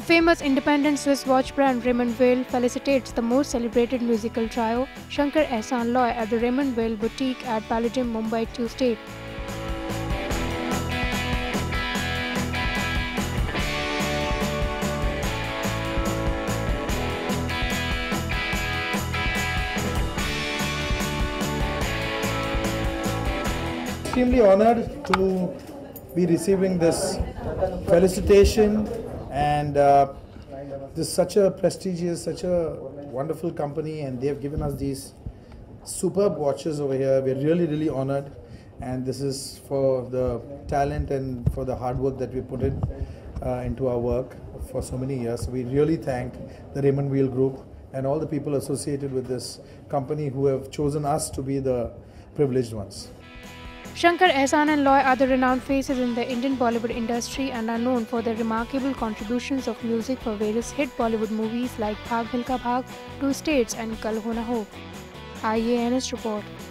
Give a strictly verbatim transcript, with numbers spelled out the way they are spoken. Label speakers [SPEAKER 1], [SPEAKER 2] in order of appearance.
[SPEAKER 1] famous independent Swiss watch brand Raymond Weil felicitates the most celebrated musical trio, Shankar Ehsaan Loy, at the Raymond Weil Boutique at Palladium, Mumbai Tuesday.
[SPEAKER 2] Extremely honored to be receiving this felicitation, and uh, this is such a prestigious, such a wonderful company, and they have given us these superb watches over here. We're really, really honored, and this is for the talent and for the hard work that we put in uh, into our work for so many years. So we really thank the Raymond Weil Group and all the people associated with this company who have chosen us to be the privileged ones.
[SPEAKER 1] Shankar Ehsaan and Loy are the renowned faces in the Indian Bollywood industry and are known for their remarkable contributions of music for various hit Bollywood movies like Bhaag Milkha Bhaag, Two States and Kal Ho Na Ho. I A N S report.